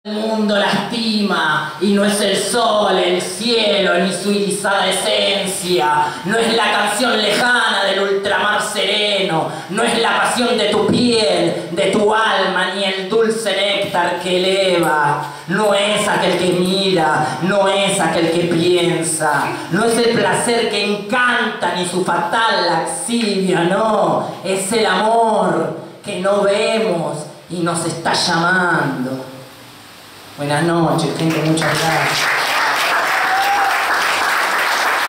El mundo lastima y no es el sol, el cielo, ni su irisada esencia, no es la canción lejana del ultramar sereno, no es la pasión de tu piel, de tu alma, ni el dulce néctar que eleva, no es aquel que mira, no es aquel que piensa, no es el placer que encanta ni su fatal laxivia, no, es el amor que no vemos y nos está llamando. Buenas noches, gente, muchas gracias.